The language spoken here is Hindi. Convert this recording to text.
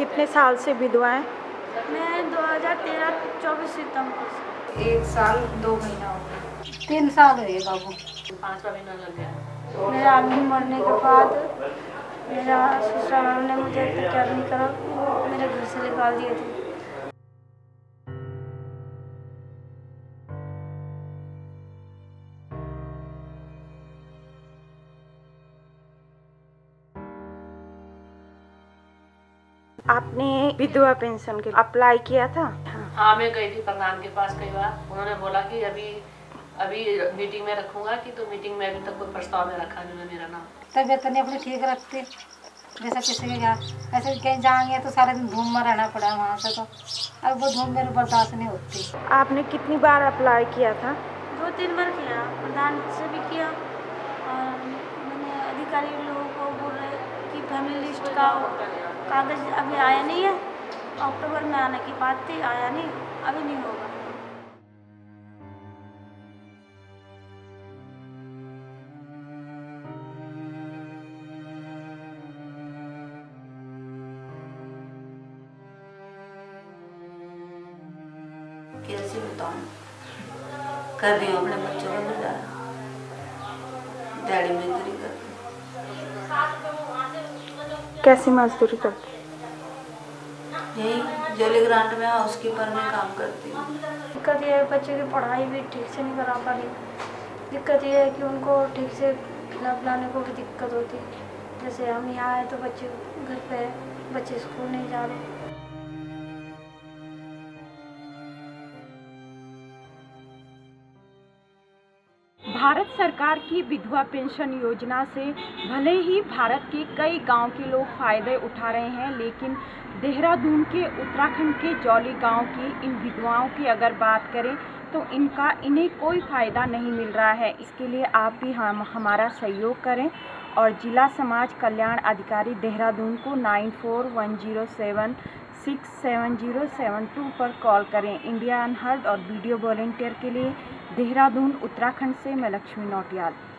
कितने साल से विधवा हैं? मैं 2013 24 सितंबर से। 1 साल 2 महीना हो गया। 3 साल हुए बाबू। 5वां महीना लग गया। मेरा आदमी मरने के बाद मेरा ससुराल ने मुझे क्या नहीं करा, मेरे घर से निकाल दिए थे। आपने विधवा पेंशन के अप्लाई किया था? हाँ, मैं गई थी प्रधान के पास कई बार। उन्होंने बोला कि अभी मीटिंग में रखूंगा कि तो मीटिंग में अभी तक कोई प्रस्ताव में रखा नहीं मेरा नाम। तबियत नहीं अपनी ठीक रखती, जैसा किसी के यहाँ ऐसे कहीं जाएंगे तो सारा दिन धूम में रहना पड़ा वहाँ से, तो अब वो धूम मेरे बर्दाश्त नहीं होती। आपने कितनी बार अप्लाई किया था? 2-3 बार किया, प्रधान से भी किया और मैंने अधिकारी लोगों को बोल रहे कि फैमिली लिस्ट का कागज़ अभी आया नहीं है, अक्टूबर में आने की बात थी, आया नहीं, अभी नहीं होगा। कैसे बताऊँ, कर रही हूँ अपने बच्चों का गुजारा, दिहाड़ी मजदूरी करती। कैसी मजदूरी करते? यही जोली ग्रांट में हाउस कीपर में काम करती हूँ। दिक्कत ये है बच्चे की पढ़ाई भी ठीक से नहीं करा पा रही। दिक्कत ये है कि उनको ठीक से खिलाने को भी दिक्कत होती है। जैसे हम यहाँ आए तो बच्चे घर पे है, बच्चे स्कूल नहीं जा रहे। भारत सरकार की विधवा पेंशन योजना से भले ही भारत के कई गांव के लोग फायदे उठा रहे हैं, लेकिन देहरादून के उत्तराखंड के जौली गांव की इन विधवाओं की अगर बात करें तो इन्हें कोई फ़ायदा नहीं मिल रहा है। इसके लिए आप भी हमारा सहयोग करें और जिला समाज कल्याण अधिकारी देहरादून को 9410767072 पर कॉल करें। इंडिया अनहर्ड और वीडियो वॉलंटियर के लिए देहरादून उत्तराखंड से मैं लक्ष्मी नौटियाल।